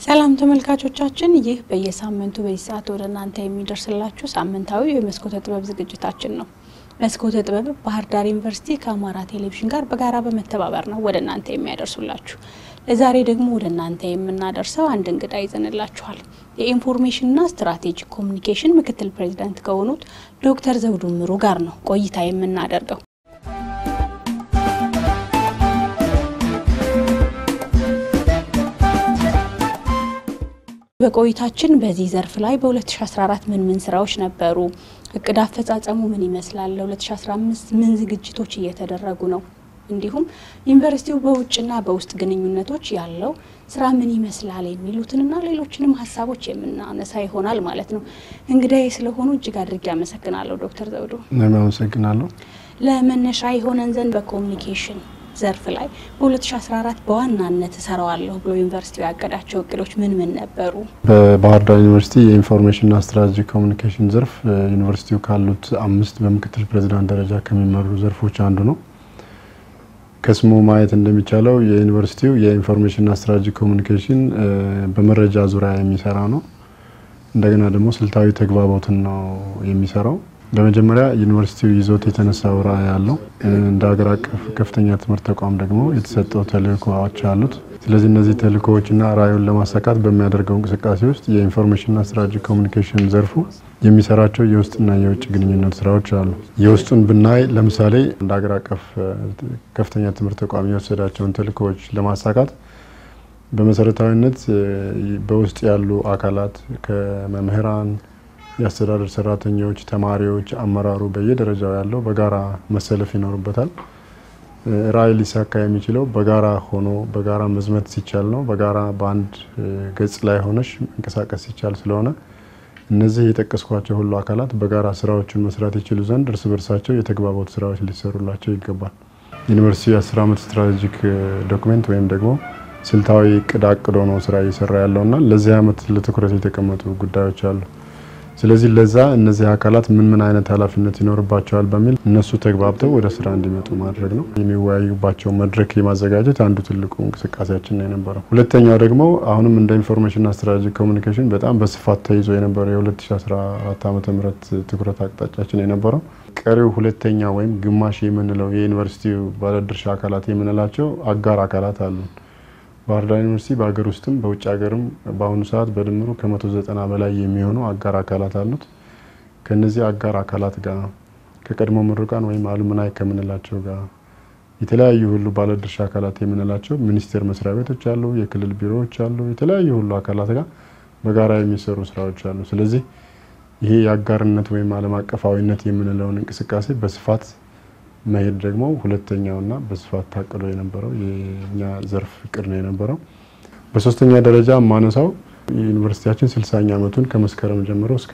ሰላም ተመልካቾቻችን ይህ በየሳምንቱ በየሰዓቱ ወደ እናንተ የሚደርስላችሁ ሳምንታዊ የመስኮተ ጥበብ ዝግጅታችን ነው። መስኮተ ጥበብ ባህር ዳር ዩኒቨርሲቲ ከአማራ ቴሌቪዥን ጋር በጋራ በመተባበር ነው ወደ እናንተ የሚያደርሱላችሁ። ለዛሬ ደግሞ ወደ እናንተ የምናደርሰው አንድ እንግዳ ይዘንላችኋል። የኢንፎርሜሽንና ስትራቴጂክ ኮሙኒኬሽን ምክትል ፕሬዝዳንት ከሆኑት ዶክተር ዘውዱ ምሩ ጋር ነው ቆይታ የምናደርገው። በቆይታችን በዚህ ዘርፍ ላይ በ2014 ምን ስራዎች ነበሩ? እቅድ አፈጻጸሙ ምን ይመስላል? ለ2015 ምን ዝግጅቶች እየተደረጉ ነው? እንዲሁም ዩኒቨርሲቲው በውጭና በውስጥ ግንኙነቶች ያለው ስራ ምን ይመስላል የሚሉትንና ሌሎችንም ሐሳቦች የምናነሳ ይሆናል ማለት ነው። እንግዳዬ ስለሆኑ እጅግ አድርጌ አመሰግናለሁ ዶክተር ዘውዱ። እኔም አመሰግናለሁ። ለመነሻ ይሆነን ዘንድ በኮሙኒኬሽን ዘርፍ ላይ በ2014 በዋናነት ሰራዋለሁ ብሎ ዩኒቨርሲቲው ያቀዳቸው እቅዶች ምን ነበሩ? በባህር ዳር ዩኒቨርሲቲ የኢንፎርሜሽንና ስትራቴጂክ ኮሙኒኬሽን ዘርፍ ዩኒቨርሲቲው ካሉት 5 በምክትል ፕሬዝዳንት ደረጃ ከሚመሩ ዘርፎች አንዱ ነው። ከስሙ ማየት እንደሚቻለው የዩኒቨርሲቲው የኢንፎርሜሽንና ስትራቴጂክ ኮሙኒኬሽን በመረጃ ዙሪያ የሚሰራ ነው። እንደገና ደግሞ ስልታዊ ተግባቦትን ነው የሚሰራው። በመጀመሪያ ዩኒቨርሲቲው ይዞት የተነሳው ራዕይ ያለው እንደ ሀገር አቀፍ ከፍተኛ ትምህርት ተቋም ደግሞ የተሰጠው ተልእኮዎች አሉት። ስለዚህ እነዚህ ተልእኮዎችና ራዕዩን ለማሳካት በሚያደርገው እንቅስቃሴ ውስጥ የኢንፎርሜሽንና ስትራቴጂክ ኮሙኒኬሽን ዘርፉ የሚሰራቸው የውስጥና የውጭ ግንኙነት ስራዎች አሉ። የውስጡን ብናይ ለምሳሌ እንደ ሀገር አቀፍ ከፍተኛ ትምህርት ተቋም የወሰዳቸውን ተልእኮዎች ለማሳካት በመሰረታዊነት በውስጥ ያሉ አካላት ከመምህራን የአስተዳደር ሰራተኞች፣ ተማሪዎች፣ አመራሩ በየደረጃው ያለው በጋራ መሰለፍ ይኖርበታል። ራዕይ ሊሳካ የሚችለው በጋራ ሆኖ በጋራ መዝመት ሲቻል ነው። በጋራ በአንድ ገጽ ላይ ሆነሽ መንቀሳቀስ ሲቻል ስለሆነ እነዚህ የጠቀስኳቸው ሁሉ አካላት በጋራ ስራዎችን መስራት ይችሉ ዘንድ እርስ በርሳቸው የተግባቦት ስራዎች ሊሰሩላቸው ይገባል። ዩኒቨርሲቲው የ10 ዓመት ስትራቴጂክ ዶክመንት ወይም ደግሞ ስልታዊ እቅድ አቅዶ ነው ስራ እየሰራ ያለውና ለዚህ ዓመት ለትኩረት የተቀመጡ ጉዳዮች አሉ። ስለዚህ ለዛ እነዚህ አካላት ምን አይነት ኃላፊነት ይኖርባቸዋል በሚል እነሱ ተግባብተው ወደ ስራ እንዲመጡ ማድረግ ነው። የሚወያዩባቸው መድረክ የማዘጋጀት አንዱ ትልቁ እንቅስቃሴያችን ነው የነበረው። ሁለተኛው ደግሞ አሁንም እንደ ኢንፎርሜሽንና ስትራቴጂክ ኮሙኒኬሽን በጣም በስፋት ተይዞ የነበረው የ2014 ዓ.ም ትኩረት አቅጣጫችን የነበረው ቀሪው ሁለተኛ ወይም ግማሽ የምንለው የዩኒቨርሲቲው ባለድርሻ አካላት የምንላቸው አጋር አካላት አሉ። ባህር ዳር ዩኒቨርሲቲ በአገር ውስጥም በውጭ ሀገርም በአሁኑ ሰዓት በድምሩ ከ190 በላይ የሚሆኑ አጋር አካላት አሉት። ከነዚህ አጋር አካላት ጋር ከቀድሞ ምሩቃን ወይም አሉምናይ ከምንላቸው ጋር የተለያዩ ሁሉ ባለድርሻ አካላት የምንላቸው ሚኒስቴር መስሪያ ቤቶች አሉ፣ የክልል ቢሮዎች አሉ፣ የተለያዩ ሁሉ አካላት ጋር በጋራ የሚሰሩ ስራዎች አሉ። ስለዚህ ይሄ የአጋርነት ወይም ዓለም አቀፋዊነት የምንለውን እንቅስቃሴ በስፋት መሄድ ደግሞ ሁለተኛውና በስፋት ታቅዶ የነበረው የኛ ዘርፍ እቅድ ነው የነበረው። በሶስተኛ ደረጃ ማነሳው ዩኒቨርሲቲያችን 60ኛ ዓመቱን ከመስከረም ጀምሮ እስከ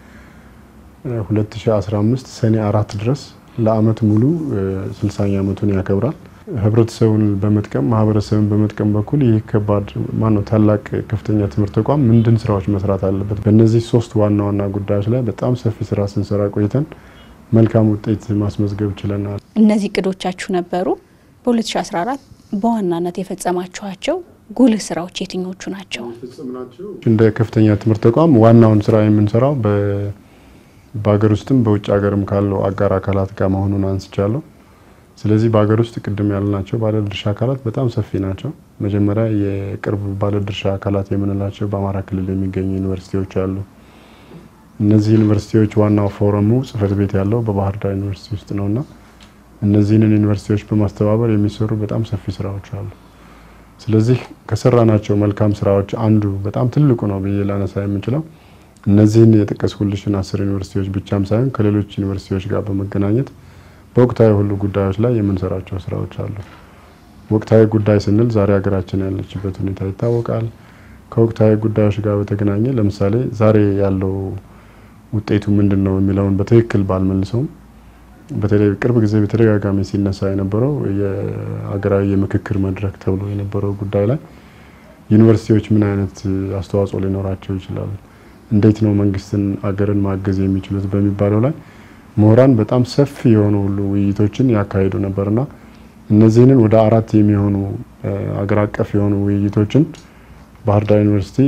2015 ሰኔ 4 ድረስ ለአመት ሙሉ 60ኛ ዓመቱን ያከብራል። ህብረተሰቡን በመጥቀም ማህበረሰቡን በመጥቀም በኩል ይህ ከባድ ታላቅ ከፍተኛ ትምህርት ተቋም ምንድን ስራዎች መስራት አለበት? በእነዚህ 3 ዋና ዋና ጉዳዮች ላይ በጣም ሰፊ ስራ ስንሰራ ቆይተን መልካም ውጤት ማስመዝገብ ችለናል። እነዚህ እቅዶቻችሁ ነበሩ። በ2014 በዋናነት የፈጸማችኋቸው ጉልህ ስራዎች የትኞቹ ናቸው? እንደ ከፍተኛ ትምህርት ተቋም ዋናውን ስራ የምንሰራው በአገር ውስጥም በውጭ ሀገርም ካለው አጋር አካላት ጋር መሆኑን አንስቻለሁ። ስለዚህ በአገር ውስጥ ቅድም ያልናቸው ባለድርሻ አካላት በጣም ሰፊ ናቸው። መጀመሪያ የቅርብ ባለድርሻ አካላት የምንላቸው በአማራ ክልል የሚገኙ ዩኒቨርሲቲዎች አሉ። እነዚህ ዩኒቨርሲቲዎች ዋናው ፎረሙ ጽህፈት ቤት ያለው በባህር ዳር ዩኒቨርሲቲ ውስጥ ነውና እነዚህን ዩኒቨርሲቲዎች በማስተባበር የሚሰሩ በጣም ሰፊ ስራዎች አሉ። ስለዚህ ከሰራናቸው መልካም ስራዎች አንዱ በጣም ትልቁ ነው ብዬ ላነሳ የምችለው እነዚህን የጠቀስኩልሽን 10 ዩኒቨርሲቲዎች ብቻም ሳይሆን ከሌሎች ዩኒቨርሲቲዎች ጋር በመገናኘት በወቅታዊ ሁሉ ጉዳዮች ላይ የምንሰራቸው ስራዎች አሉ። ወቅታዊ ጉዳይ ስንል ዛሬ ሀገራችን ያለችበት ሁኔታ ይታወቃል። ከወቅታዊ ጉዳዮች ጋር በተገናኘ ለምሳሌ ዛሬ ያለው ውጤቱ ምንድነው የሚለውን በትክክል ባልመልሰውም በተለይ ቅርብ ጊዜ በተደጋጋሚ ሲነሳ የነበረው የሀገራዊ የምክክር መድረክ ተብሎ የነበረው ጉዳይ ላይ ዩኒቨርሲቲዎች ምን አይነት አስተዋጽኦ ሊኖራቸው ይችላል፣ እንዴት ነው መንግስትን አገርን ማገዝ የሚችሉት በሚባለው ላይ ምሁራን በጣም ሰፊ የሆኑ ሁሉ ውይይቶችን ያካሂዱ ነበርና እነዚህንን ወደ 4 የሚሆኑ አገር አቀፍ የሆኑ ውይይቶችን ባህር ዳር ዩኒቨርሲቲ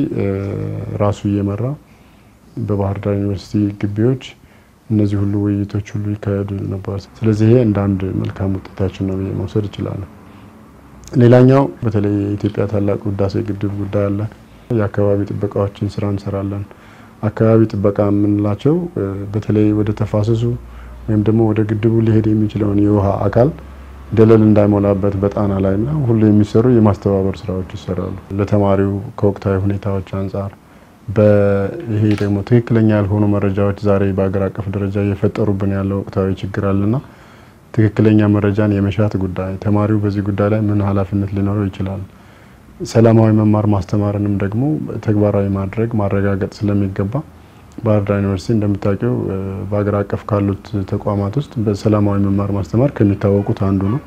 ራሱ እየመራ በባህር ዳር ዩኒቨርሲቲ ግቢዎች እነዚህ ሁሉ ውይይቶች ሁሉ ይካሄዱ ነበር። ስለዚህ ይሄ እንደ አንድ መልካም ውጤታችን ነው መውሰድ ይችላል። ሌላኛው በተለይ የኢትዮጵያ ታላቁ ህዳሴ ግድብ ጉዳይ አለ። የአካባቢ ጥበቃዎችን ስራ እንሰራለን። አካባቢ ጥበቃ የምንላቸው በተለይ ወደ ተፋሰሱ ወይም ደግሞ ወደ ግድቡ ሊሄድ የሚችለውን የውሃ አካል ደለል እንዳይሞላበት በጣና ላይና ሁሉ የሚሰሩ የማስተባበር ስራዎች ይሰራሉ። ለተማሪው ከወቅታዊ ሁኔታዎች አንፃር በይሄ ደግሞ ትክክለኛ ያልሆኑ መረጃዎች ዛሬ በአገር አቀፍ ደረጃ እየፈጠሩብን ያለው ወቅታዊ ችግር አለና ትክክለኛ መረጃን የመሻት ጉዳይ ተማሪው በዚህ ጉዳይ ላይ ምን ኃላፊነት ሊኖረው ይችላል። ሰላማዊ መማር ማስተማርንም ደግሞ ተግባራዊ ማረጋገጥ ስለሚገባ ባህር ዳር ዩኒቨርሲቲ እንደምታውቁው በአገር አቀፍ ካሉት ተቋማት ውስጥ በሰላማዊ መማር ማስተማር ከሚታወቁት አንዱ ነው።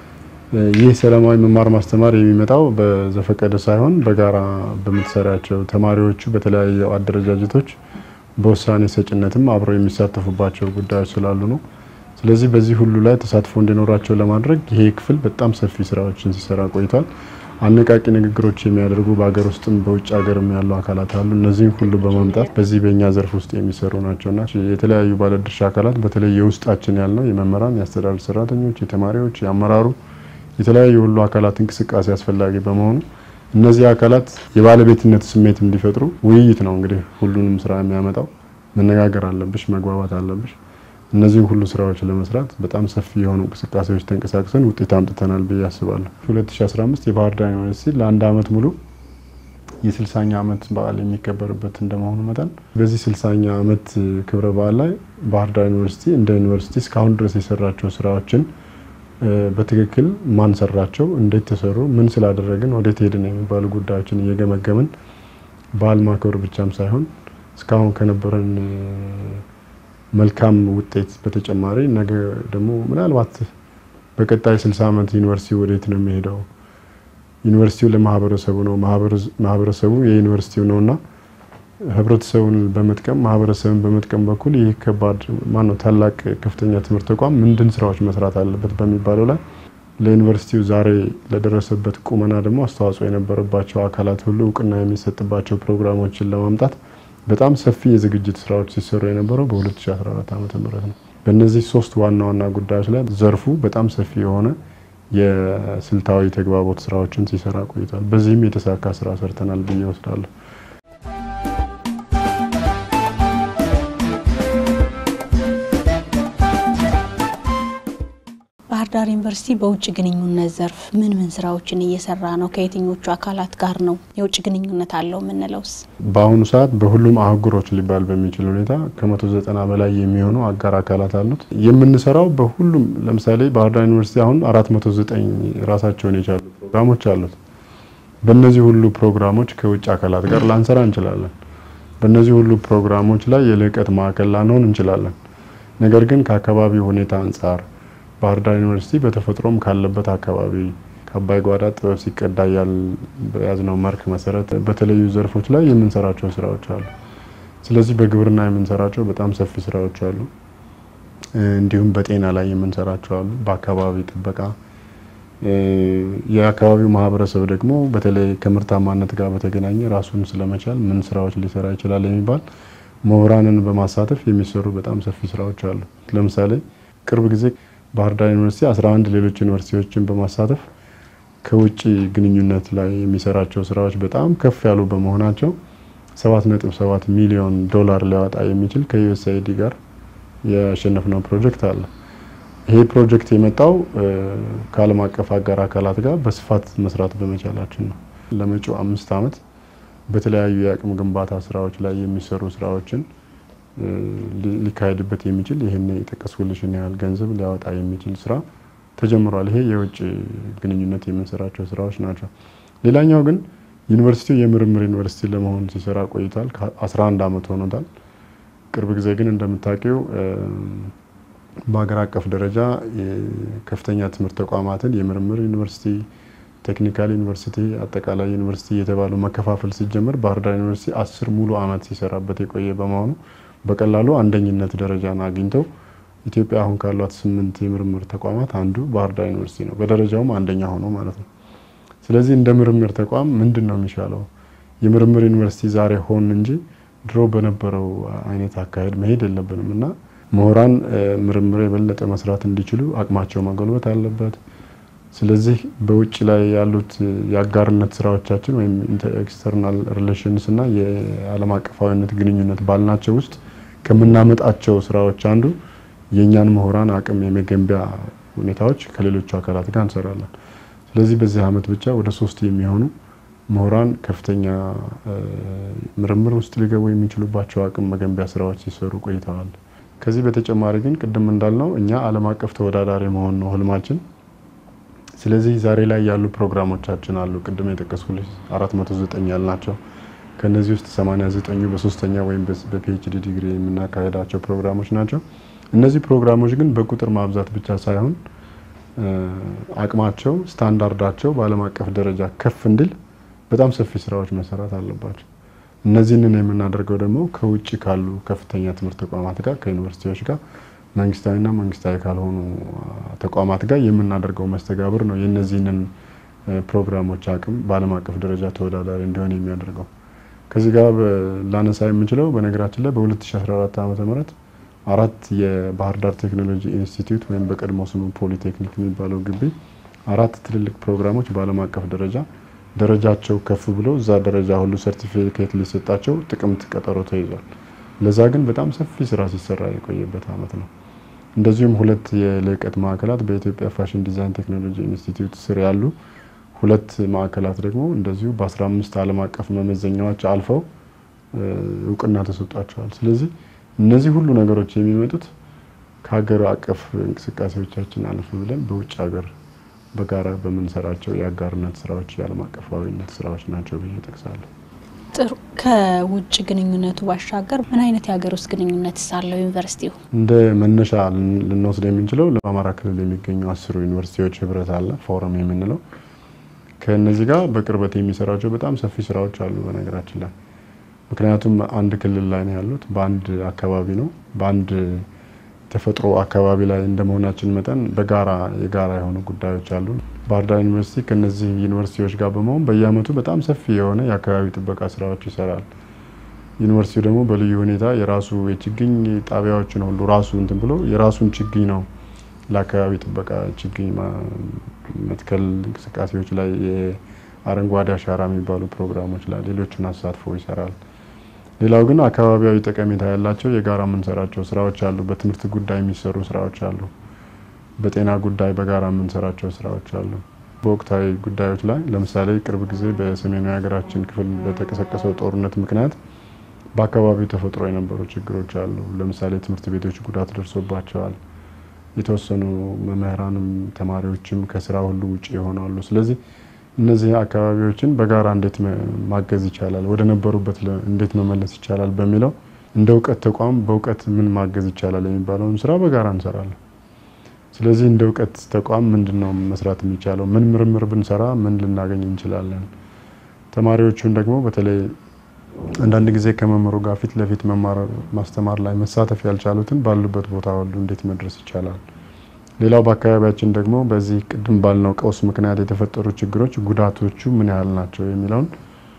ይህ ሰላማዊ መማር ማስተማር የሚመጣው በዘፈቀደ ሳይሆን በጋራ በመተሰራቸው ተማሪዎቹ በተለያዩ አደረጃጀቶች በውሳኔ ሰጭነትም አብረው የሚሳተፉባቸው ጉዳዮች ስላሉ ነው። ስለዚህ በዚህ ሁሉ ላይ ተሳትፎ እንዲኖራቸው ለማድረግ ይሄ ክፍል በጣም ሰፊ ስራዎችን ሲሰራ ቆይቷል። አነቃቂ ንግግሮች የሚያደርጉ በአገር ውስጥም በውጭ ሀገርም ያሉ አካላት አሉ። እነዚህን ሁሉ በማምጣት በዚህ በእኛ ዘርፍ ውስጥ የሚሰሩ ናቸውና የተለያዩ ባለድርሻ አካላት በተለይ የውስጣችን ያልነው የመምህራን፣ የአስተዳደር ሰራተኞች፣ የተማሪዎች፣ የአመራሩ የተለያዩ ሁሉ አካላት እንቅስቃሴ አስፈላጊ በመሆኑ እነዚህ አካላት የባለቤትነት ስሜት እንዲፈጥሩ ውይይት ነው እንግዲህ ሁሉንም ስራ የሚያመጣው። መነጋገር አለብሽ፣ መግባባት አለብሽ። እነዚህ ሁሉ ስራዎች ለመስራት በጣም ሰፊ የሆኑ እንቅስቃሴዎች ተንቀሳቅሰን ውጤት አምጥተናል ብዬ አስባለሁ። 2015 የባህር ዳር ዩኒቨርሲቲ ለአንድ አመት ሙሉ የ60ኛ አመት በዓል የሚከበርበት እንደመሆኑ መጠን በዚህ 60ኛ አመት ክብረ በዓል ላይ ባህር ዳር ዩኒቨርሲቲ እንደ ዩኒቨርሲቲ እስካሁን ድረስ የሰራቸው ስራዎችን በትክክል ማን ሰራቸው፣ እንዴት ተሰሩ፣ ምን ስላደረግን ወዴት ሄድን የሚባሉ ጉዳዮችን እየገመገምን በዓል ማክበር ብቻም ሳይሆን እስካሁን ከነበረን መልካም ውጤት በተጨማሪ ነገ ደግሞ ምናልባት በቀጣይ 60 አመት ዩኒቨርሲቲ ወዴት ነው የሚሄደው? ዩኒቨርሲቲው ለማህበረሰቡ ነው፣ ማህበረሰቡ የዩኒቨርሲቲው ነውና ህብረተሰቡን በመጥቀም ማህበረሰቡን በመጥቀም በኩል ይህ ከባድ ታላቅ ከፍተኛ ትምህርት ተቋም ምንድን ስራዎች መስራት አለበት በሚባለው ላይ ለዩኒቨርሲቲው ዛሬ ለደረሰበት ቁመና ደግሞ አስተዋጽኦ የነበረባቸው አካላት ሁሉ እውቅና የሚሰጥባቸው ፕሮግራሞችን ለማምጣት በጣም ሰፊ የዝግጅት ስራዎች ሲሰሩ የነበረው በ2014 ዓ.ም ነው። በእነዚህ ሶስት ዋና ዋና ጉዳዮች ላይ ዘርፉ በጣም ሰፊ የሆነ የስልታዊ ተግባቦት ስራዎችን ሲሰራ ቆይቷል። በዚህም የተሳካ ስራ ሰርተናል ብዬ ወስዳለሁ። ባህር ዳር ዩኒቨርሲቲ በውጭ ግንኙነት ዘርፍ ምን ስራዎችን እየሰራ ነው? ከየትኞቹ አካላት ጋር ነው የውጭ ግንኙነት አለው የምንለውስ? በአሁኑ ሰዓት በሁሉም አህጉሮች ሊባል በሚችል ሁኔታ ከ190 በላይ የሚሆኑ አጋር አካላት አሉት። የምንሰራው በሁሉም ለምሳሌ ባህር ዳር ዩኒቨርሲቲ አሁን 409 ራሳቸውን የቻሉ ፕሮግራሞች አሉት። በእነዚህ ሁሉ ፕሮግራሞች ከውጭ አካላት ጋር ላንሰራ እንችላለን። በእነዚህ ሁሉ ፕሮግራሞች ላይ የልቀት ማዕከል ላንሆን እንችላለን። ነገር ግን ከአካባቢው ሁኔታ አንፃር ባህር ዳር ዩኒቨርሲቲ በተፈጥሮም ካለበት አካባቢ ከአባይ ጓዳ ጥበብ ሲቀዳ ያዝነው መርክ መሰረት በተለያዩ ዘርፎች ላይ የምንሰራቸው ስራዎች አሉ። ስለዚህ በግብርና የምንሰራቸው በጣም ሰፊ ስራዎች አሉ። እንዲሁም በጤና ላይ የምንሰራቸው አሉ። በአካባቢ ጥበቃ የአካባቢው ማህበረሰብ ደግሞ በተለይ ከምርታማነት ጋር በተገናኘ ራሱን ስለመቻል ምን ስራዎች ሊሰራ ይችላል የሚባል ምሁራንን በማሳተፍ የሚሰሩ በጣም ሰፊ ስራዎች አሉ። ለምሳሌ ቅርብ ጊዜ ባህር ዳር ዩኒቨርሲቲ 11 ሌሎች ዩኒቨርሲቲዎችን በማሳተፍ ከውጭ ግንኙነት ላይ የሚሰራቸው ስራዎች በጣም ከፍ ያሉ በመሆናቸው 7.7 ሚሊዮን ዶላር ሊያወጣ የሚችል ከዩኤስአይዲ ጋር ያሸነፍነው ፕሮጀክት አለ። ይሄ ፕሮጀክት የመጣው ከዓለም አቀፍ አጋር አካላት ጋር በስፋት መስራት በመቻላችን ነው። ለመጪው 5 አመት በተለያዩ የአቅም ግንባታ ስራዎች ላይ የሚሰሩ ስራዎችን ሊካሄድበት የሚችል ይሄን የተቀስኩልሽን ያህል ገንዘብ ሊያወጣ የሚችል ስራ ተጀምሯል። ይሄ የውጭ ግንኙነት የምንሰራቸው ስራዎች ናቸው። ሌላኛው ግን ዩኒቨርሲቲው የምርምር ዩኒቨርሲቲ ለመሆን ሲሰራ ቆይቷል። 11 አመት ሆኖታል። ቅርብ ጊዜ ግን እንደምታውቂው በአገር አቀፍ ደረጃ ከፍተኛ ትምህርት ተቋማትን የምርምር ዩኒቨርሲቲ፣ ቴክኒካል ዩኒቨርሲቲ፣ አጠቃላይ ዩኒቨርሲቲ የተባሉ መከፋፈል ሲጀምር ባህር ዳር ዩኒቨርሲቲ 10 ሙሉ አመት ሲሰራበት የቆየ በመሆኑ በቀላሉ አንደኝነት ደረጃን አግኝተው ኢትዮጵያ አሁን ካሏት 8 የምርምር ተቋማት አንዱ ባህር ዳር ዩኒቨርሲቲ ነው። በደረጃውም አንደኛ ሆኖ ማለት ነው። ስለዚህ እንደ ምርምር ተቋም ምንድነው የሚሻለው? የምርምር ዩኒቨርሲቲ ዛሬ ሆን እንጂ ድሮ በነበረው አይነት አካሄድ መሄድ የለብንም እና ምሁራን ምርምር የበለጠ መስራት እንዲችሉ አቅማቸው መጎልበት አለበት። ስለዚህ በውጭ ላይ ያሉት የአጋርነት ስራዎቻችን ወይም ኤክስተርናል ሪሌሽንስ እና የዓለም አቀፋዊነት ግንኙነት ባልናቸው ውስጥ ከምናመጣቸው ስራዎች አንዱ የኛን ምሁራን አቅም የመገንቢያ ሁኔታዎች ከሌሎች አካላት ጋር እንሰራለን። ስለዚህ በዚህ አመት ብቻ ወደ 3 የሚሆኑ ምሁራን ከፍተኛ ምርምር ውስጥ ሊገቡ የሚችሉባቸው አቅም መገንቢያ ስራዎች ሲሰሩ ቆይተዋል። ከዚህ በተጨማሪ ግን ቅድም እንዳልነው እኛ ዓለም አቀፍ ተወዳዳሪ መሆን ነው ህልማችን። ስለዚህ ዛሬ ላይ ያሉ ፕሮግራሞቻችን አሉ። ቅድም የጠቀስኩልሽ 409 ያልናቸው ከነዚህ ውስጥ 89ኙ በሶስተኛ ወይም በፒኤችዲ ዲግሪ የምናካሄዳቸው ፕሮግራሞች ናቸው። እነዚህ ፕሮግራሞች ግን በቁጥር ማብዛት ብቻ ሳይሆን አቅማቸው ስታንዳርዳቸው በዓለም አቀፍ ደረጃ ከፍ እንዲል በጣም ሰፊ ስራዎች መሰራት አለባቸው። እነዚህን የምናደርገው ደግሞ ከውጭ ካሉ ከፍተኛ ትምህርት ተቋማት ጋር ከዩኒቨርሲቲዎች ጋር መንግስታዊና መንግስታዊ ካልሆኑ ተቋማት ጋር የምናደርገው መስተጋብር ነው የነዚህንን ፕሮግራሞች አቅም በዓለም አቀፍ ደረጃ ተወዳዳሪ እንዲሆን የሚያደርገው። ከዚህ ጋር ላነሳ የምንችለው በነገራችን ላይ በ2014 ዓ.ም 4 የባህር ዳር ቴክኖሎጂ ኢንስቲትዩት ወይም በቀድሞ ስሙ ፖሊቴክኒክ የሚባለው ግቢ 4 ትልልቅ ፕሮግራሞች በዓለም አቀፍ ደረጃቸው ከፍ ብሎ እዛ ደረጃ ሁሉ ሰርቲፊኬት ሊሰጣቸው ጥቅምት ቀጠሮ ተይዟል። ለዛ ግን በጣም ሰፊ ስራ ሲሰራ የቆየበት አመት ነው። እንደዚሁም 2 የልቀት ማዕከላት በኢትዮጵያ ፋሽን ዲዛይን ቴክኖሎጂ ኢንስቲትዩት ስር ያሉ 2 ማዕከላት ደግሞ እንደዚሁ በ15 ዓለም አቀፍ መመዘኛዎች አልፈው እውቅና ተሰጥቷቸዋል። ስለዚህ እነዚህ ሁሉ ነገሮች የሚመጡት ከሀገር አቀፍ እንቅስቃሴዎቻችን አልፎ ብለን በውጭ ሀገር በጋራ በመንሰራቸው የአጋርነት ስራዎች የዓለም አቀፋዊነት ስራዎች ናቸው ብዬ ጠቅሳለሁ። ጥሩ። ከውጭ ግንኙነቱ ባሻገር ምን አይነት የሀገር ውስጥ ግንኙነት ሳለው ዩኒቨርሲቲው? እንደ መነሻ ልንወስድ የምንችለው ለአማራ ክልል የሚገኙ 10 ዩኒቨርሲቲዎች ህብረት አለ ፎረም የምንለው። ከነዚህ ጋር በቅርበት የሚሰራቸው በጣም ሰፊ ስራዎች አሉ በነገራችን ላይ። ምክንያቱም አንድ ክልል ላይ ነው ያሉት፣ በአንድ አካባቢ ነው፣ በአንድ ተፈጥሮ አካባቢ ላይ እንደመሆናችን መጠን በጋራ የጋራ የሆኑ ጉዳዮች አሉ። ባህር ዳር ዩኒቨርሲቲ ከነዚህ ዩኒቨርሲቲዎች ጋር በመሆን በየአመቱ በጣም ሰፊ የሆነ የአካባቢ ጥበቃ ስራዎች ይሰራል። ዩኒቨርሲቲው ደግሞ በልዩ ሁኔታ የራሱ የችግኝ ጣቢያዎችን ሁሉ ራሱ እንትን ብሎ የራሱን ችግኝ ነው ለአካባቢ ጥበቃ ችግኝ መትከል እንቅስቃሴዎች ላይ የአረንጓዴ አሻራ የሚባሉ ፕሮግራሞች ላይ ሌሎችን አሳትፎ ይሰራል። ሌላው ግን አካባቢያዊ ጠቀሜታ ያላቸው የጋራ የምንሰራቸው ስራዎች አሉ። በትምህርት ጉዳይ የሚሰሩ ስራዎች አሉ። በጤና ጉዳይ በጋራ የምንሰራቸው ስራዎች አሉ። በወቅታዊ ጉዳዮች ላይ ለምሳሌ ቅርብ ጊዜ በሰሜናዊ ሀገራችን ክፍል በተቀሰቀሰው ጦርነት ምክንያት በአካባቢው ተፈጥሮ የነበሩ ችግሮች አሉ። ለምሳሌ ትምህርት ቤቶች ጉዳት ደርሶባቸዋል። የተወሰኑ መምህራንም ተማሪዎችም ከስራ ሁሉ ውጪ ይሆናሉ። ስለዚህ እነዚህ አካባቢዎችን በጋራ እንዴት ማገዝ ይቻላል፣ ወደ ነበሩበት እንዴት መመለስ ይቻላል በሚለው እንደ ዕውቀት ተቋም በእውቀት ምን ማገዝ ይቻላል የሚባለውን ስራ በጋራ እንሰራለን። ስለዚህ እንደ ዕውቀት ተቋም ምንድነው መስራት የሚቻለው፣ ምን ምርምር ብንሰራ ምን ልናገኝ እንችላለን፣ ተማሪዎቹን ደግሞ በተለይ አንዳንድ ጊዜ ከመምህሩ ጋር ፊት ለፊት መማር ማስተማር ላይ መሳተፍ ያልቻሉትን ባሉበት ቦታ ሁሉ እንዴት መድረስ ይቻላል። ሌላው በአካባቢያችን ደግሞ በዚህ ቅድም ባልነው ቀውስ ምክንያት የተፈጠሩ ችግሮች ጉዳቶቹ ምን ያህል ናቸው የሚለውን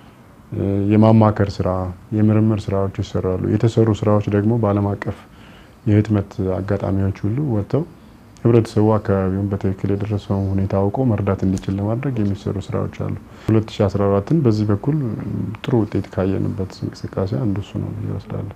የማማከር ስራ የምርምር ስራዎች ይሰራሉ። የተሰሩ ስራዎች ደግሞ በዓለም አቀፍ የህትመት አጋጣሚዎች ሁሉ ወጥተው ህብረተሰቡ አካባቢውን በትክክል የደረሰውን ሁኔታ አውቆ መርዳት እንዲችል ለማድረግ የሚሰሩ ስራዎች አሉ። 2014ን በዚህ በኩል ጥሩ ውጤት ካየንበት እንቅስቃሴ አንዱ እሱ ነው ይወስዳል።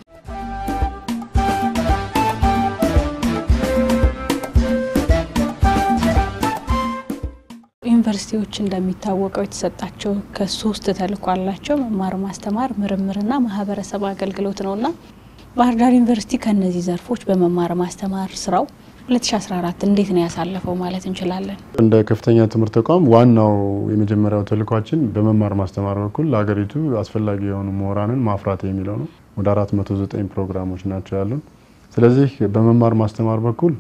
ዩኒቨርሲቲዎች እንደሚታወቀው የተሰጣቸው ከ3 ተልዕኮ አላቸው። መማር ማስተማር፣ ምርምርና ማህበረሰብ አገልግሎት ነውና ባህር ዳር ዩኒቨርሲቲ ከነዚህ ዘርፎች በመማር ማስተማር ስራው 2014 እንዴት ነው ያሳለፈው ማለት እንችላለን? እንደ ከፍተኛ ትምህርት ተቋም ዋናው የመጀመሪያው ተልዕኳችን በመማር ማስተማር በኩል ለሀገሪቱ አስፈላጊ የሆኑ ምሁራንን ማፍራት የሚለው ነው። ወደ 409 ፕሮግራሞች ናቸው ያሉን። ስለዚህ በመማር ማስተማር በኩል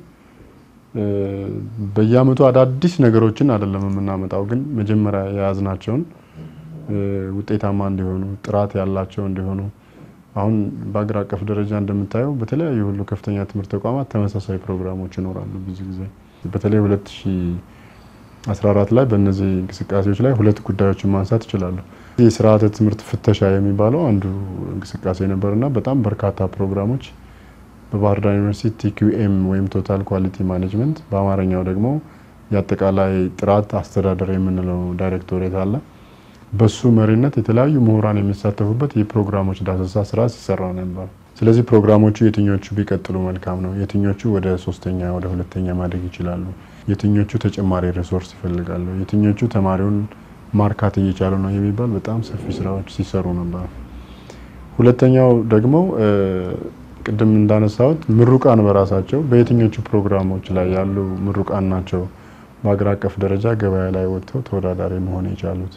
በየአመቱ አዳዲስ ነገሮችን አይደለም የምናመጣው፣ ግን መጀመሪያ የያዝናቸውን ውጤታማ እንዲሆኑ ጥራት ያላቸው እንዲሆኑ አሁን በአገር አቀፍ ደረጃ እንደምታየው በተለያዩ ሁሉ ከፍተኛ ትምህርት ተቋማት ተመሳሳይ ፕሮግራሞች ይኖራሉ። ብዙ ጊዜ በተለይ 2014 ላይ በእነዚህ እንቅስቃሴዎች ላይ 2 ጉዳዮችን ማንሳት ይችላሉ። የስርዓተ ትምህርት ፍተሻ የሚባለው አንዱ እንቅስቃሴ ነበርና በጣም በርካታ ፕሮግራሞች በባህር ዳር ዩኒቨርሲቲ ቲኪዩኤም ወይም ቶታል ኳሊቲ ማኔጅመንት በአማርኛው ደግሞ የአጠቃላይ ጥራት አስተዳደር የምንለው ዳይሬክቶሬት አለ። በሱ መሪነት የተለያዩ ምሁራን የሚሳተፉበት የፕሮግራሞች ዳሰሳ ስራ ሲሰራ ነበር። ስለዚህ ፕሮግራሞቹ የትኞቹ ቢቀጥሉ መልካም ነው፣ የትኞቹ ወደ ሶስተኛ ወደ ሁለተኛ ማደግ ይችላሉ፣ የትኞቹ ተጨማሪ ሪሶርስ ይፈልጋሉ፣ የትኞቹ ተማሪውን ማርካት እየቻሉ ነው የሚባል በጣም ሰፊ ስራዎች ሲሰሩ ነበር። ሁለተኛው ደግሞ ቅድም እንዳነሳሁት ምሩቃን በራሳቸው በየትኞቹ ፕሮግራሞች ላይ ያሉ ምሩቃን ናቸው በአገር አቀፍ ደረጃ ገበያ ላይ ወጥተው ተወዳዳሪ መሆን የቻሉት፣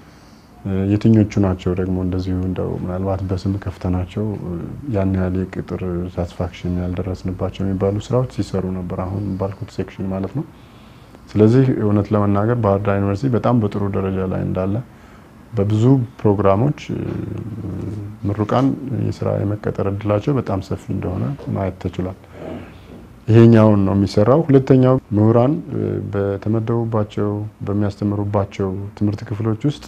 የትኞቹ ናቸው ደግሞ እንደዚሁ እንደው ምናልባት በስም ከፍተናቸው ያን ያህል የቅጥር ሳቲስፋክሽን ያልደረስንባቸው የሚባሉ ስራዎች ሲሰሩ ነበር፣ አሁን ባልኩት ሴክሽን ማለት ነው። ስለዚህ እውነት ለመናገር ባህር ዳር ዩኒቨርሲቲ በጣም በጥሩ ደረጃ ላይ እንዳለ በብዙ ፕሮግራሞች ምሩቃን የስራ የመቀጠር እድላቸው በጣም ሰፊ እንደሆነ ማየት ተችሏል። ይሄኛውን ነው የሚሰራው። ሁለተኛው ምሁራን በተመደቡባቸው በሚያስተምሩባቸው ትምህርት ክፍሎች ውስጥ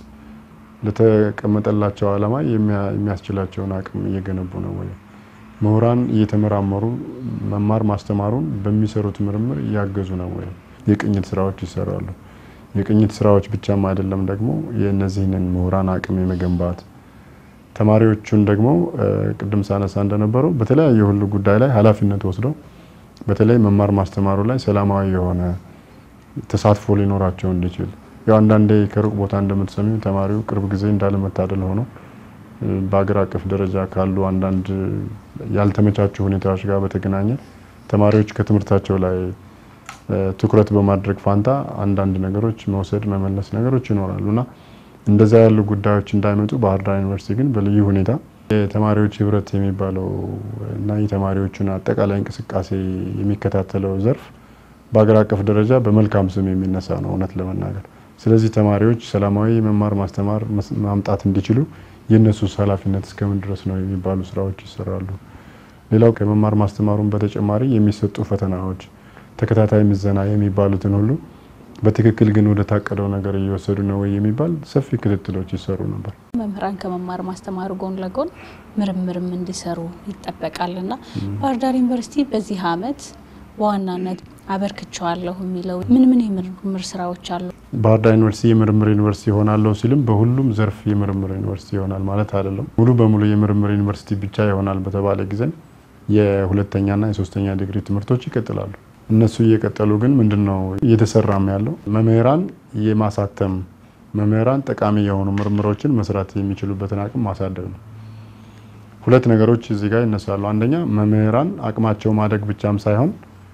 ለተቀመጠላቸው ዓላማ የሚያስችላቸውን አቅም እየገነቡ ነው ወይ? ምሁራን እየተመራመሩ መማር ማስተማሩን በሚሰሩት ምርምር እያገዙ ነው ወይ? የቅኝት ስራዎች ይሰራሉ። የቅኝት ስራዎች ብቻም አይደለም ደግሞ የእነዚህንን ምሁራን አቅም የመገንባት ተማሪዎቹን ደግሞ ቅድም ሳነሳ እንደነበረው በተለያየ ሁሉ ጉዳይ ላይ ኃላፊነት ወስደው በተለይ መማር ማስተማሩ ላይ ሰላማዊ የሆነ ተሳትፎ ሊኖራቸው እንዲችል ያው አንዳንዴ ከሩቅ ቦታ እንደምትሰሚው ተማሪው ቅርብ ጊዜ እንዳለመታደል ሆኖ በአገር አቀፍ ደረጃ ካሉ አንዳንድ ያልተመቻቹ ሁኔታዎች ጋር በተገናኘ ተማሪዎች ከትምህርታቸው ላይ ትኩረት በማድረግ ፋንታ አንዳንድ ነገሮች መውሰድ መመለስ ነገሮች ይኖራሉና እንደዛ ያሉ ጉዳዮች እንዳይመጡ ባህር ዳር ዩኒቨርሲቲ ግን በልዩ ሁኔታ የተማሪዎች ህብረት የሚባለው እና የተማሪዎችን አጠቃላይ እንቅስቃሴ የሚከታተለው ዘርፍ በአገር አቀፍ ደረጃ በመልካም ስም የሚነሳ ነው እውነት ለመናገር። ስለዚህ ተማሪዎች ሰላማዊ መማር ማስተማር ማምጣት እንዲችሉ የነሱ ኃላፊነት እስከምን ድረስ ነው የሚባሉ ስራዎች ይሰራሉ። ሌላው ከመማር ማስተማሩን በተጨማሪ የሚሰጡ ፈተናዎች ተከታታይ ምዘና የሚባሉትን ሁሉ በትክክል ግን ወደ ታቀደው ነገር እየወሰዱ ነው ወይ የሚባል ሰፊ ክትትሎች ይሰሩ ነበር። መምህራን ከመማር ማስተማሩ ጎን ለጎን ምርምርም እንዲሰሩ ይጠበቃልና ባህር ዳር ዩኒቨርሲቲ በዚህ አመት በዋናነት አበርክቻለሁ የሚለው ምን የምርምር ስራዎች አሉ? ባህር ዳር ዩኒቨርሲቲ የምርምር ዩኒቨርሲቲ ይሆናል ሲልም በሁሉም ዘርፍ የምርምር ዩኒቨርሲቲ ይሆናል ማለት አይደለም። ሙሉ በሙሉ የምርምር ዩኒቨርሲቲ ብቻ ይሆናል በተባለ ጊዜ የሁለተኛና የሶስተኛ ዲግሪ ትምህርቶች ይቀጥላሉ። እነሱ እየቀጠሉ ግን ምንድነው እየተሰራም ያለው መምህራን የማሳተም መምህራን ጠቃሚ የሆኑ ምርምሮችን መስራት የሚችሉበትን አቅም ማሳደግ ነው። ሁለት ነገሮች እዚህ ጋር ይነሳሉ። አንደኛ መምህራን አቅማቸው ማደግ ብቻም ሳይሆን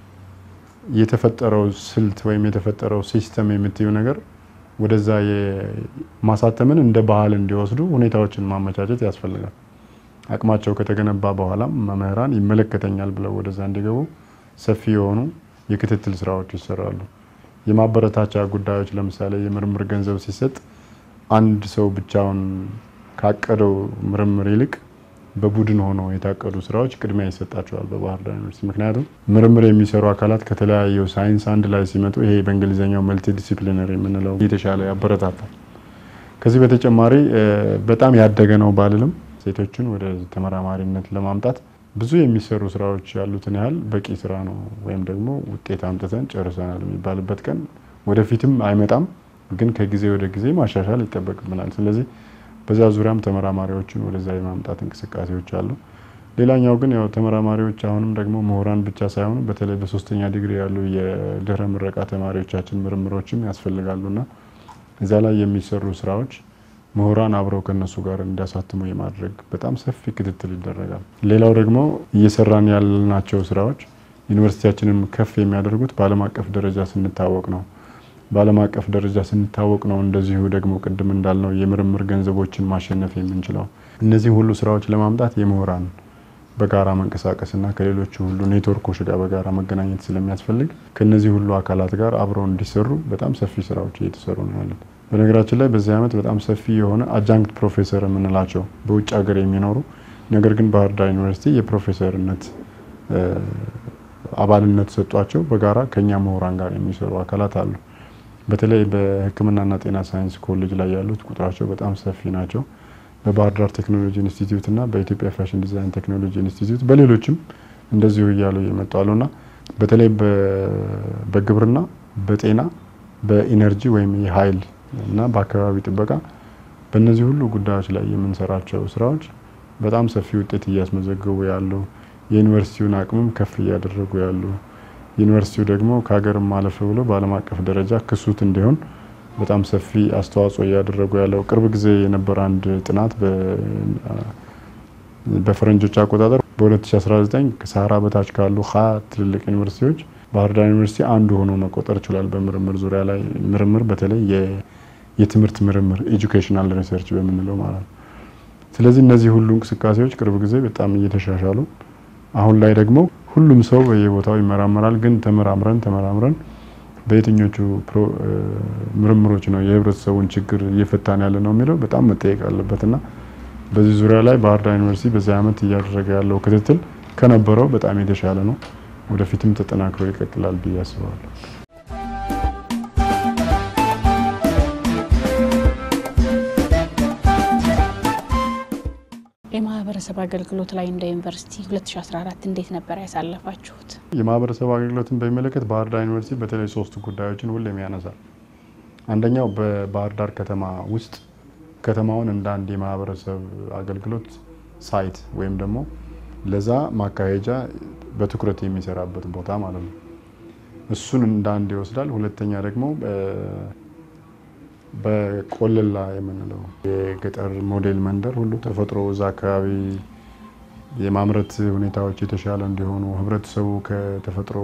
የተፈጠረው ስልት ወይም የተፈጠረው ሲስተም የምትዩ ነገር ወደዛ የማሳተምን እንደ ባህል እንዲወስዱ ሁኔታዎችን ማመቻቸት ያስፈልጋል። አቅማቸው ከተገነባ በኋላም መምህራን ይመለከተኛል ብለው ወደዛ እንዲገቡ ሰፊ የሆኑ የክትትል ስራዎች ይሰራሉ። የማበረታቻ ጉዳዮች ለምሳሌ የምርምር ገንዘብ ሲሰጥ አንድ ሰው ብቻውን ካቀደው ምርምር ይልቅ በቡድን ሆኖ የታቀዱ ስራዎች ቅድሚያ ይሰጣቸዋል በባህር ዳር ዩኒቨርሲቲ። ምክንያቱም ምርምር የሚሰሩ አካላት ከተለያዩ ሳይንስ አንድ ላይ ሲመጡ ይሄ በእንግሊዘኛው መልቲ ዲሲፕሊነሪ የምንለው የተሻለ ያበረታታል። ከዚህ በተጨማሪ በጣም ያደገ ነው ባልልም ሴቶችን ወደ ተመራማሪነት ለማምጣት ብዙ የሚሰሩ ስራዎች ያሉትን ያህል በቂ ስራ ነው ወይም ደግሞ ውጤት አምጥተን ጨርሰናል የሚባልበት ቀን ወደፊትም አይመጣም፣ ግን ከጊዜ ወደ ጊዜ ማሻሻል ይጠበቅብናል። ስለዚህ በዛ ዙሪያም ተመራማሪዎችን ወደዛ የማምጣት እንቅስቃሴዎች አሉ። ሌላኛው ግን ያው ተመራማሪዎች አሁንም ደግሞ ምሁራን ብቻ ሳይሆኑ በተለይ በሶስተኛ ዲግሪ ያሉ የድህረ ምረቃ ተማሪዎቻችን ምርምሮችም ያስፈልጋሉና እዛ ላይ የሚሰሩ ስራዎች ምሁራን አብረው ከነሱ ጋር እንዲያሳትሙ የማድረግ በጣም ሰፊ ክትትል ይደረጋል። ሌላው ደግሞ እየሰራን ያልናቸው ስራዎች ዩኒቨርሲቲያችንን ከፍ የሚያደርጉት በዓለም አቀፍ ደረጃ ስንታወቅ ነው። በዓለም አቀፍ ደረጃ ስንታወቅ ነው እንደዚሁ ደግሞ ቅድም እንዳልነው የምርምር ገንዘቦችን ማሸነፍ የምንችለው። እነዚህ ሁሉ ስራዎች ለማምጣት የምሁራን በጋራ መንቀሳቀስና ከሌሎች ሁሉ ኔትወርኮች ጋር በጋራ መገናኘት ስለሚያስፈልግ ከነዚህ ሁሉ አካላት ጋር አብረው እንዲሰሩ በጣም ሰፊ ስራዎች እየተሰሩ ነው ያሉት። በነገራችን ላይ በዚህ አመት በጣም ሰፊ የሆነ አጃንክት ፕሮፌሰር የምንላቸው በውጭ ሀገር የሚኖሩ ነገር ግን ባህር ዳር ዩኒቨርሲቲ የፕሮፌሰርነት አባልነት ሰጧቸው በጋራ ከኛ ምሁራን ጋር የሚሰሩ አካላት አሉ። በተለይ በሕክምናና ጤና ሳይንስ ኮሌጅ ላይ ያሉት ቁጥራቸው በጣም ሰፊ ናቸው። በባህር ዳር ቴክኖሎጂ ኢንስቲትዩት እና በኢትዮጵያ ፋሽን ዲዛይን ቴክኖሎጂ ኢንስቲትዩት በሌሎችም እንደዚሁ እያሉ ይመጣሉና በተለይ በግብርና፣ በጤና፣ በኢነርጂ ወይም የኃይል እና በአካባቢ ጥበቃ በእነዚህ ሁሉ ጉዳዮች ላይ የምንሰራቸው ስራዎች በጣም ሰፊ ውጤት እያስመዘገቡ ያሉ የዩኒቨርሲቲውን አቅምም ከፍ እያደረጉ ያሉ ዩኒቨርሲቲው ደግሞ ከሀገርም ማለፍ ብሎ በዓለም አቀፍ ደረጃ ክሱት እንዲሆን በጣም ሰፊ አስተዋጽኦ እያደረጉ ያለው ቅርብ ጊዜ የነበረ አንድ ጥናት በፈረንጆች አቆጣጠር በ2019 ከሰሃራ በታች ካሉ 20 ትልልቅ ዩኒቨርሲቲዎች ባህር ዳር ዩኒቨርሲቲ አንዱ ሆኖ መቆጠር ይችላል። በምርምር ዙሪያ ላይ ምርምር በተለይ የትምህርት ምርምር ኤጁኬሽናል ሪሰርች በምንለው ማለት ነው። ስለዚህ እነዚህ ሁሉ እንቅስቃሴዎች ቅርብ ጊዜ በጣም እየተሻሻሉ አሁን ላይ ደግሞ ሁሉም ሰው በየቦታው ይመራመራል። ግን ተመራምረን በየትኞቹ ምርምሮች ነው የህብረተሰቡን ችግር እየፈታን ያለ ነው የሚለው በጣም መጠየቅ አለበትና በዚህ ዙሪያ ላይ ባህር ዳር ዩኒቨርሲቲ በዚህ ዓመት እያደረገ ያለው ክትትል ከነበረው በጣም የተሻለ ነው። ወደፊትም ተጠናክሮ ይቀጥላል ብዬ አስባለሁ። የማህበረሰብ አገልግሎት ላይ እንደ ዩኒቨርሲቲ 2014 እንዴት ነበር ያሳለፋችሁት? የማህበረሰብ አገልግሎትን በሚመለከት ባህር ዳር ዩኒቨርሲቲ በተለይ 3 ጉዳዮችን ሁሌም ያነሳል። አንደኛው በባህር ዳር ከተማ ውስጥ ከተማውን እንደ አንድ የማህበረሰብ አገልግሎት ሳይት ወይም ደግሞ ለዛ ማካሄጃ በትኩረት የሚሰራበት ቦታ ማለት ነው። እሱን እንደ አንድ ይወስዳል። ሁለተኛ ደግሞ በቆለላ የምንለው የገጠር ሞዴል መንደር ሁሉ ተፈጥሮ እዛ አካባቢ የማምረት ሁኔታዎች የተሻለ እንዲሆኑ ህብረተሰቡ ከተፈጥሮ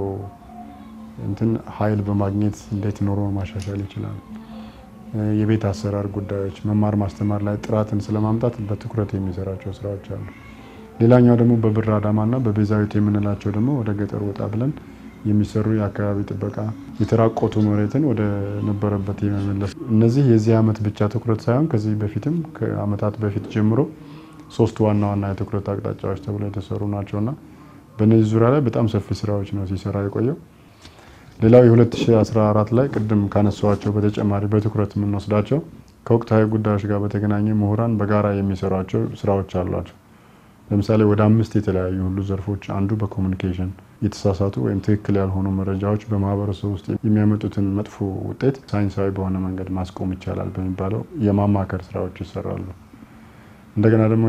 ኃይል በማግኘት እንዴት ኖሮ ማሻሻል ይችላል። የቤት አሰራር ጉዳዮች መማር ማስተማር ላይ ጥራትን ስለማምጣት በትኩረት የሚሰራቸው ስራዎች አሉ። ሌላኛው ደግሞ በብር አዳማና በቤዛዊት የምንላቸው ደግሞ ወደ ገጠር ወጣ ብለን የሚሰሩ የአካባቢ ጥበቃ የተራቆቱ መሬትን ወደ ነበረበት የመመለስ እነዚህ የዚህ ዓመት ብቻ ትኩረት ሳይሆን ከዚህ በፊትም ከዓመታት በፊት ጀምሮ 3 ዋና የትኩረት አቅጣጫዎች ተብለው የተሰሩ ናቸውና በእነዚህ ዙሪያ ላይ በጣም ሰፊ ስራዎች ነው ሲሰራ የቆየው። ሌላው የ2014 ላይ ቅድም ካነሳዋቸው በተጨማሪ በትኩረት የምንወስዳቸው ከወቅታዊ ጉዳዮች ጋር በተገናኘ ምሁራን በጋራ የሚሰሯቸው ስራዎች አሏቸው። ለምሳሌ ወደ 5 የተለያዩ ሁሉ ዘርፎች አንዱ በኮሙኒኬሽን የተሳሳቱ ወይም ትክክል ያልሆኑ መረጃዎች በማህበረሰቡ ውስጥ የሚያመጡትን መጥፎ ውጤት ሳይንሳዊ በሆነ መንገድ ማስቆም ይቻላል በሚባለው የማማከር ስራዎች ይሰራሉ። እንደገና ደግሞ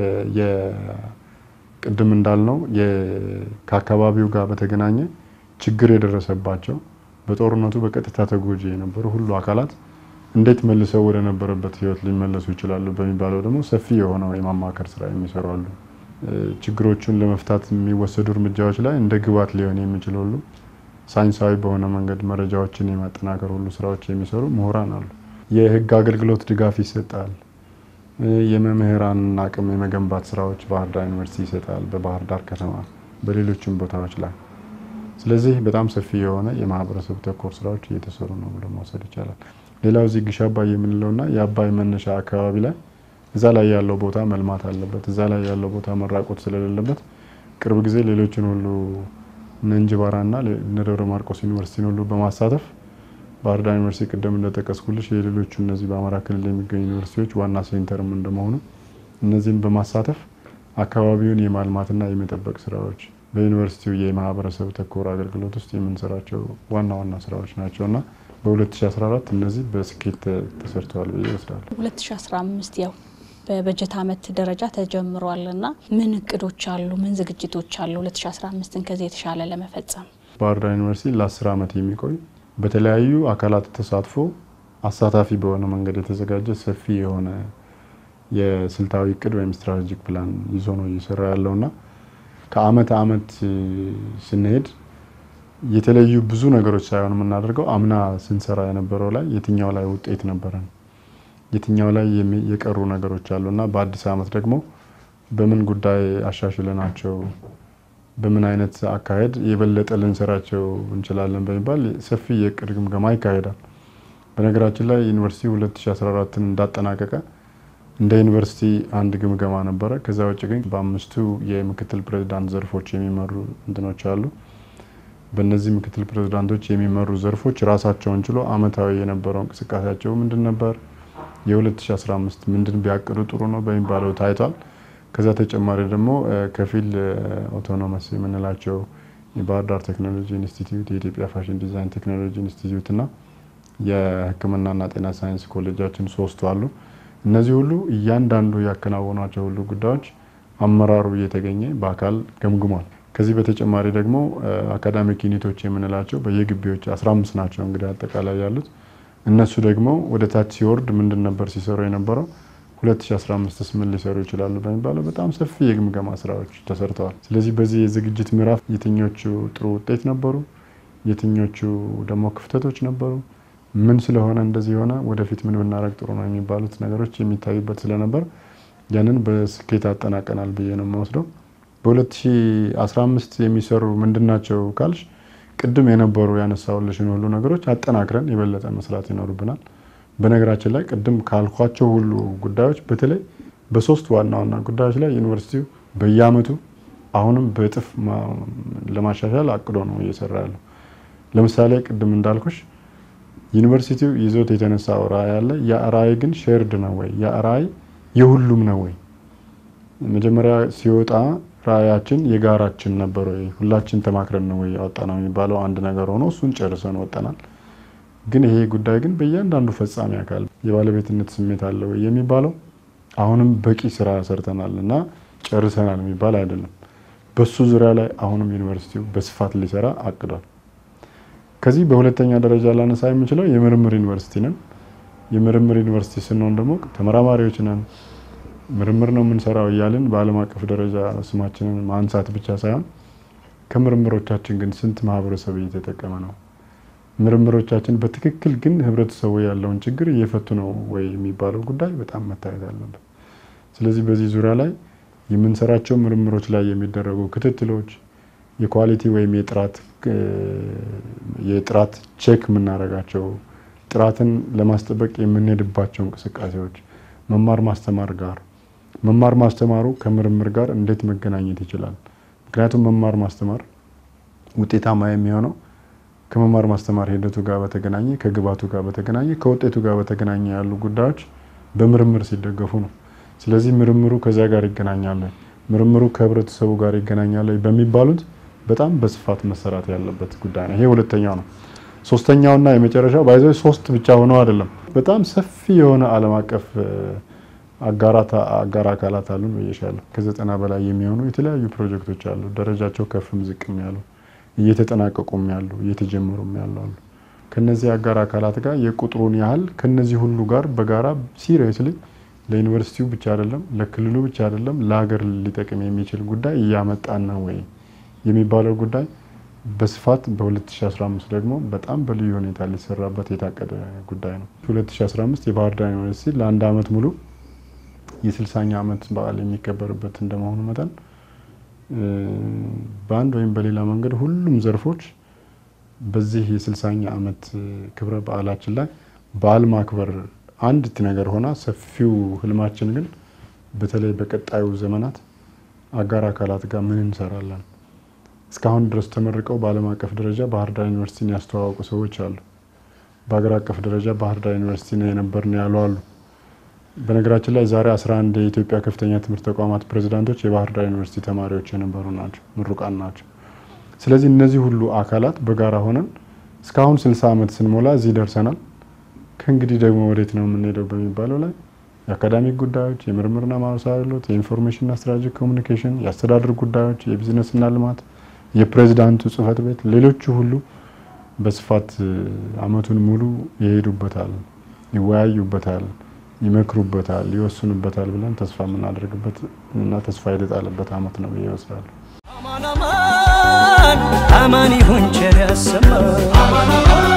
ቅድም እንዳልነው ከአካባቢው ጋር በተገናኘ ችግር የደረሰባቸው በጦርነቱ በቀጥታ ተጎጂ የነበሩ ሁሉ አካላት እንዴት መልሰው ወደ ነበረበት ህይወት ሊመለሱ ይችላሉ በሚባለው ደግሞ ሰፊ የሆነው የማማከር ስራ የሚሰሩ አሉ። ችግሮቹን ለመፍታት የሚወሰዱ እርምጃዎች ላይ እንደ ግብዓት ሊሆን የሚችል ሁሉ ሳይንሳዊ በሆነ መንገድ መረጃዎችን የማጠናከር ሁሉ ስራዎች የሚሰሩ ምሁራን አሉ። የህግ አገልግሎት ድጋፍ ይሰጣል። የመምህራን አቅም የመገንባት ስራዎች ባህር ዳር ዩኒቨርሲቲ ይሰጣል በባህር ዳር ከተማ በሌሎችም ቦታዎች ላይ። ስለዚህ በጣም ሰፊ የሆነ የማህበረሰብ ተኮር ስራዎች እየተሰሩ ነው ብሎ መውሰድ ይቻላል። ሌላው እዚህ ግሽ አባይ የምንለውና የአባይ መነሻ አካባቢ ላይ እዛ ላይ ያለው ቦታ መልማት አለበት። እዛ ላይ ያለው ቦታ መራቆት ስለሌለበት ቅርብ ጊዜ ሌሎችን ሁሉ እንጅባራና ደብረ ማርቆስ ዩኒቨርሲቲን ሁሉ በማሳተፍ ባህር ዳር ዩኒቨርሲቲ ቅድም እንደጠቀስኩልሽ የሌሎቹ እነዚህ በአማራ ክልል የሚገኙ ዩኒቨርሲቲዎች ዋና ሴንተርም እንደመሆኑ እነዚህን በማሳተፍ አካባቢውን የማልማትና የመጠበቅ ስራዎች በዩኒቨርሲቲው የማህበረሰብ ተኮር አገልግሎት ውስጥ የምንሰራቸው ዋና ስራዎች ናቸውና በ2014 እነዚህ በስኬት ተሰርተዋል ብዬ እወስዳለሁ። 2015 ያው በበጀት ዓመት ደረጃ ተጀምሯልና ምን እቅዶች አሉ? ምን ዝግጅቶች አሉ? 2015ን ከዚህ የተሻለ ለመፈጸም ባህር ዳር ዩኒቨርሲቲ ለ10 ዓመት የሚቆይ በተለያዩ አካላት ተሳትፎ አሳታፊ በሆነ መንገድ የተዘጋጀ ሰፊ የሆነ የስልታዊ እቅድ ወይም ስትራቴጂክ ፕላን ይዞ ነው እየሰራ ያለውና ከአመት አመት ስንሄድ የተለዩ ብዙ ነገሮች ሳይሆን የምናደርገው አምና ስንሰራ የነበረው ላይ የትኛው ላይ ውጤት ነበረን የትኛው ላይ የቀሩ ነገሮች አሉና በአዲስ አመት ደግሞ በምን ጉዳይ አሻሽለናቸው በምን አይነት አካሄድ የበለጠ ልንሰራቸው እንችላለን በሚባል ሰፊ የቅድ ግምገማ ይካሄዳል። በነገራችን ላይ ዩኒቨርሲቲ 2014ን እንዳጠናቀቀ እንደ ዩኒቨርሲቲ አንድ ግምገማ ነበረ። ከዛ ውጭ ግን በ5ቱ የምክትል ፕሬዝዳንት ዘርፎች የሚመሩ እንትኖች አሉ። በእነዚህ ምክትል ፕሬዝዳንቶች የሚመሩ ዘርፎች ራሳቸውን ችሎ አመታዊ የነበረው እንቅስቃሴያቸው ምንድን ነበር፣ የ2015 ምንድን ቢያቅዱ ጥሩ ነው በሚባለው ታይቷል። ከዛ ተጨማሪ ደግሞ ከፊል ኦቶኖመስ የምንላቸው የባህር ዳር ቴክኖሎጂ ኢንስቲትዩት፣ የኢትዮጵያ ፋሽን ዲዛይን ቴክኖሎጂ ኢንስቲትዩት እና የሕክምናና ጤና ሳይንስ ኮሌጃችን 3 አሉ። እነዚህ ሁሉ እያንዳንዱ ያከናወኗቸው ሁሉ ጉዳዮች አመራሩ እየተገኘ በአካል ገምግሟል። ከዚህ በተጨማሪ ደግሞ አካዳሚክ ዩኒቶች የምንላቸው በየግቢዎች 15 ናቸው እንግዲህ አጠቃላይ ያሉት። እነሱ ደግሞ ወደ ታች ሲወርድ ምንድን ነበር ሲሰሩ የነበረው 2015 ምን ሊሰሩ ይችላሉ በሚባለው በጣም ሰፊ የግምገማ ስራዎች ተሰርተዋል። ስለዚህ በዚህ የዝግጅት ምዕራፍ የትኞቹ ጥሩ ውጤት ነበሩ፣ የትኞቹ ደግሞ ክፍተቶች ነበሩ፣ ምን ስለሆነ እንደዚህ ሆነ፣ ወደፊት ምን ብናደርግ ጥሩ ነው የሚባሉት ነገሮች የሚታዩበት ስለነበር ያንን በስኬት አጠናቀናል ብዬ ነው የምወስደው። በ2015 የሚሰሩ ምንድናቸው ካልሽ ቅድም የነበሩ ያነሳውልሽን ሁሉ ነገሮች አጠናክረን የበለጠ መስራት ይኖርብናል። በነገራችን ላይ ቅድም ካልኳቸው ሁሉ ጉዳዮች በተለይ በ3 ዋና ዋና ጉዳዮች ላይ ዩኒቨርሲቲው በየአመቱ አሁንም በእጥፍ ለማሻሻል አቅዶ ነው እየሰራ ያለው። ለምሳሌ ቅድም እንዳልኩሽ ዩኒቨርሲቲው ይዞት የተነሳው ራዕይ አለ። ያ ራዕይ ግን ሼርድ ነው ወይ? ያ ራዕይ የሁሉም ነው ወይ? መጀመሪያ ሲወጣ ራዕያችን የጋራችን ነበር ወይ? ሁላችን ተማክረን ነው ወይ ያወጣነው የሚባለው አንድ ነገር ሆኖ እሱን ጨርሰን ወጣናል። ግን ይሄ ጉዳይ ግን በእያንዳንዱ ፈጻሚ አካል የባለቤትነት ስሜት አለ ወይ የሚባለው አሁንም በቂ ስራ ሰርተናል እና ጨርሰናል የሚባል አይደለም። በሱ ዙሪያ ላይ አሁንም ዩኒቨርሲቲው በስፋት ሊሰራ አቅዷል። ከዚህ በሁለተኛ ደረጃ ላነሳ የምንችለው የምርምር ዩኒቨርሲቲ ነን። የምርምር ዩኒቨርሲቲ ስንሆን ደግሞ ተመራማሪዎች ነን፣ ምርምር ነው የምንሰራው እያልን በዓለም አቀፍ ደረጃ ስማችንን ማንሳት ብቻ ሳይሆን ከምርምሮቻችን ግን ስንት ማህበረሰብ እየተጠቀመ ነው፣ ምርምሮቻችን በትክክል ግን ህብረተሰቡ ያለውን ችግር እየፈቱ ነው ወይ የሚባለው ጉዳይ በጣም መታየት አለበት። ስለዚህ በዚህ ዙሪያ ላይ የምንሰራቸው ምርምሮች ላይ የሚደረጉ ክትትሎች፣ የኳሊቲ ወይም የጥራት ቼክ የምናደርጋቸው፣ ጥራትን ለማስጠበቅ የምንሄድባቸው እንቅስቃሴዎች፣ መማር ማስተማሩ ከምርምር ጋር እንዴት መገናኘት ይችላል? ምክንያቱም መማር ማስተማር ውጤታማ የሚሆነው ከመማር ማስተማር ሂደቱ ጋር በተገናኘ፣ ከግባቱ ጋር በተገናኘ፣ ከውጤቱ ጋር በተገናኘ ያሉ ጉዳዮች በምርምር ሲደገፉ ነው። ስለዚህ ምርምሩ ከዚያ ጋር ይገናኛል፣ ምርምሩ ከህብረተሰቡ ጋር ይገናኛል በሚባሉት በጣም በስፋት መሰራት ያለበት ጉዳይ ነው። ይሄ ሁለተኛው ነው። ሶስተኛውና የመጨረሻው ባይዘው 3 ብቻ ሆነው አይደለም፣ በጣም ሰፊ የሆነ ዓለም አቀፍ አጋር አካላት አሉ ብዬሻለሁ። ከ90 በላይ የሚሆኑ የተለያዩ ፕሮጀክቶች አሉ። ደረጃቸው ከፍም ዝቅም ያሉ፣ እየተጠናቀቁም ያሉ፣ እየተጀመሩም ያሉ አሉ። ከነዚህ አጋር አካላት ጋር የቁጥሩን ያህል ከነዚህ ሁሉ ጋር በጋራ ሲሪየስሊ ለዩኒቨርሲቲው ብቻ አይደለም፣ ለክልሉ ብቻ አይደለም፣ ለሀገር ሊጠቅም የሚችል ጉዳይ እያመጣን ነው ወይ የሚባለው ጉዳይ በስፋት በ2015 ደግሞ በጣም በልዩ ሁኔታ ሊሰራበት የታቀደ ጉዳይ ነው። 2015 የባህር ዳር ዩኒቨርሲቲ ለአንድ አመት ሙሉ የ60ኛ ዓመት በዓል የሚከበርበት እንደመሆኑ መጠን በአንድ ወይም በሌላ መንገድ ሁሉም ዘርፎች በዚህ የ60ኛ ዓመት ክብረ በዓላችን ላይ በዓል ማክበር አንድ ነገር ሆና ሰፊው ህልማችን ግን በተለይ በቀጣዩ ዘመናት አጋር አካላት ጋር ምን እንሰራለን? እስካሁን ድረስ ተመርቀው በዓለም አቀፍ ደረጃ ባህር ዳር ዩኒቨርሲቲን ያስተዋወቁ ሰዎች አሉ። በአገር አቀፍ ደረጃ ባህር ዳር ዩኒቨርሲቲ ነው የነበርን ያሉ አሉ። በነገራችን ላይ ዛሬ 11 የኢትዮጵያ ከፍተኛ ትምህርት ተቋማት ፕሬዝዳንቶች የባህር ዳር ዩኒቨርሲቲ ተማሪዎች የነበሩ ናቸው፣ ምሩቃን ናቸው። ስለዚህ እነዚህ ሁሉ አካላት በጋራ ሆነን እስካሁን 60 ዓመት ስንሞላ እዚህ ደርሰናል። ከእንግዲህ ደግሞ ወዴት ነው የምንሄደው በሚባለው ላይ የአካዳሚክ ጉዳዮች፣ የምርምርና ማስተላለፍ፣ የኢንፎርሜሽንና ስትራቴጂክ ኮሙኒኬሽን፣ የአስተዳደር ጉዳዮች፣ የቢዝነስና ልማት፣ የፕሬዝዳንቱ ጽህፈት ቤት፣ ሌሎቹ ሁሉ በስፋት አመቱን ሙሉ ይሄዱበታል፣ ይወያዩበታል፣ ይመክሩበታል፣ ይወስኑበታል ብለን ተስፋ የምናደርግበት እና ተስፋ የተጣለበት አመት ነው ብዬ እወስዳለሁ። አማን ይሁን ቸር ያሰማን።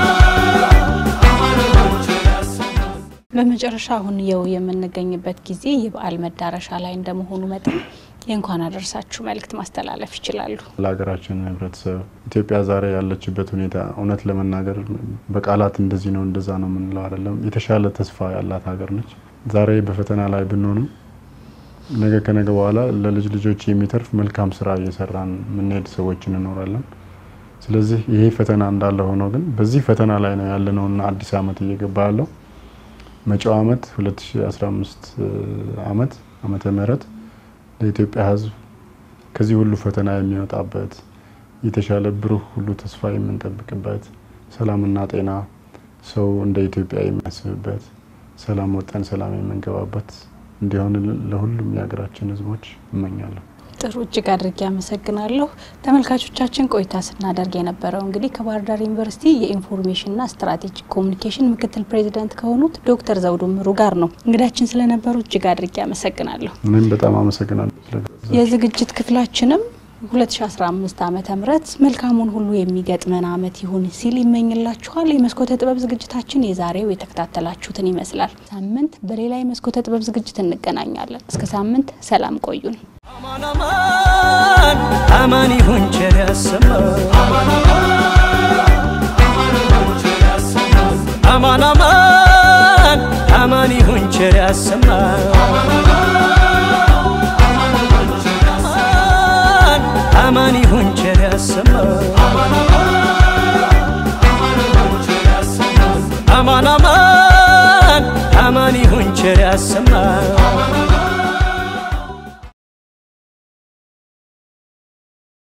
በመጨረሻ አሁን የምንገኝበት ጊዜ የበዓል መዳረሻ ላይ እንደመሆኑ መጠን የእንኳን አደረሳችሁ መልእክት ማስተላለፍ ይችላሉ? ለሀገራችን ህብረተሰብ ኢትዮጵያ ዛሬ ያለችበት ሁኔታ እውነት ለመናገር በቃላት እንደዚህ ነው እንደዛ ነው የምንለው አይደለም። የተሻለ ተስፋ ያላት ሀገር ነች። ዛሬ በፈተና ላይ ብንሆንም ነገ ከነገ በኋላ ለልጅ ልጆች የሚተርፍ መልካም ስራ እየሰራን የምንሄድ ሰዎች እንኖራለን። ስለዚህ ይሄ ፈተና እንዳለ ሆኖ ግን በዚህ ፈተና ላይ ነው ያለነውና አዲስ አመት እየገባ ያለው መጪው አመት 2015 ዓመተ ምህረት ለኢትዮጵያ ህዝብ ከዚህ ሁሉ ፈተና የሚወጣበት የተሻለ ብሩህ ሁሉ ተስፋ የምንጠብቅበት ሰላምና ጤና ሰው እንደ ኢትዮጵያ የሚያስብበት ሰላም ወጣን ሰላም የምንገባበት እንዲሆን ለሁሉም የሀገራችን ህዝቦች እመኛለሁ። ጥሩ እጅግ አድርጌ አመሰግናለሁ። ተመልካቾቻችን ቆይታ ስናደርግ የነበረው እንግዲህ ከባህር ዳር ዩኒቨርሲቲ የኢንፎርሜሽንና ስትራቴጂክ ኮሙኒኬሽን ምክትል ፕሬዚዳንት ከሆኑት ዶክተር ዘውዱ ምሩ ጋር ነው። እንግዳችን ስለነበሩ እጅግ አድርጌ አመሰግናለሁ። እኔም በጣም አመሰግናለሁ። የዝግጅት ክፍላችንም 2015 ዓመተ ምህረት መልካሙን ሁሉ የሚገጥመን አመት ይሁን ሲል ይመኝላችኋል። የመስኮተ ጥበብ ዝግጅታችን የዛሬው የተከታተላችሁትን ይመስላል። ሳምንት በሌላ የመስኮተ ጥበብ ዝግጅት እንገናኛለን። እስከ ሳምንት ሰላም ቆዩን። አማን ይሁን ቸር ያሰማን አማን ይሁን ቸር ያሰማን አማን ይሁን ቸር ያሰማን አማን ይሁን ቸር ያሰማን